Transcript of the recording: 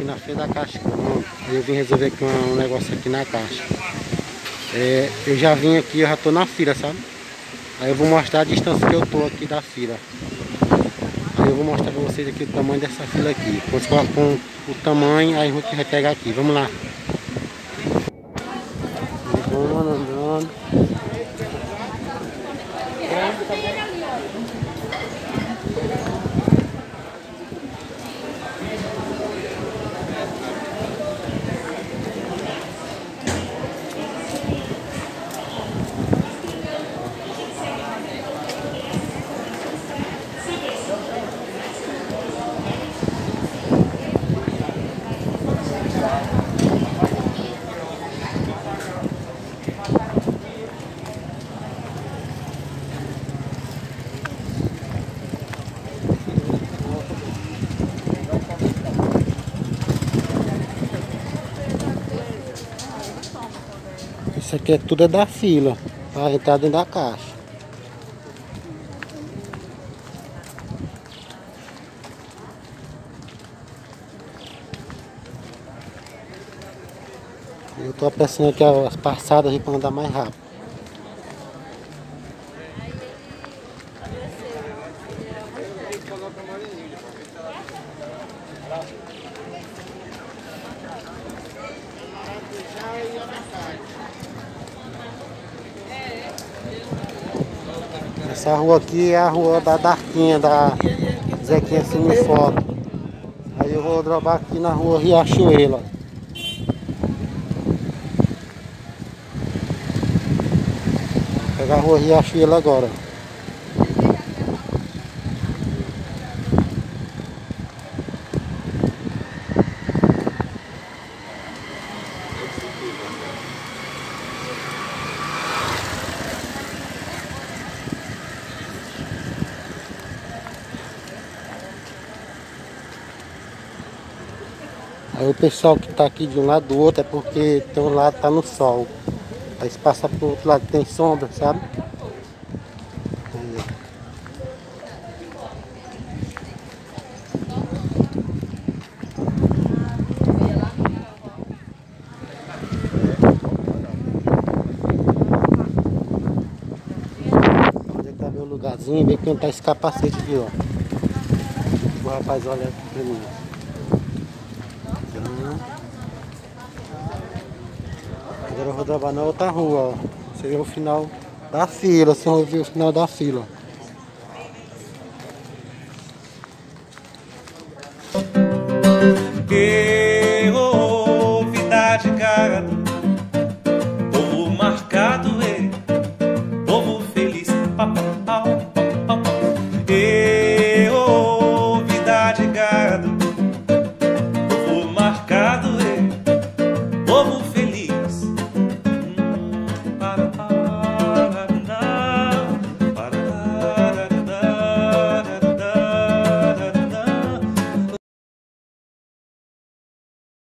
aqui na frente da Caixa. Eu vim resolver aqui um negócio aqui na Caixa. Eu já vim aqui, eu já tô na fila, sabe? Aí eu vou mostrar a distância que eu tô aqui da fila. Aí eu vou mostrar pra vocês aqui o tamanho dessa fila aqui. Quando colocar com o tamanho, aí a gente vai pegar aqui. Vamos lá. Andando. Isso aqui tudo é da fila, para entrar dentro da caixa. Eu tô apressando aqui as passadas para andar mais rápido. Essa rua aqui é a rua da Darquinha, da Zequinha Cinefoto. Aí eu vou drobar aqui na rua Riachuelo. Vou pegar a rua Riachuelo agora. Aí o pessoal que tá aqui de um lado do outro é porque tem um lado tá no sol. Aí se passa pro outro lado tem sombra, sabe? Aí. Onde é que tá meu lugarzinho? Vem cantar esse capacete aqui, ó. O rapaz olha aqui pra mim. Agora eu vou drobar na outra rua, ó. Seria o final da fila, assim eu vi o final da fila.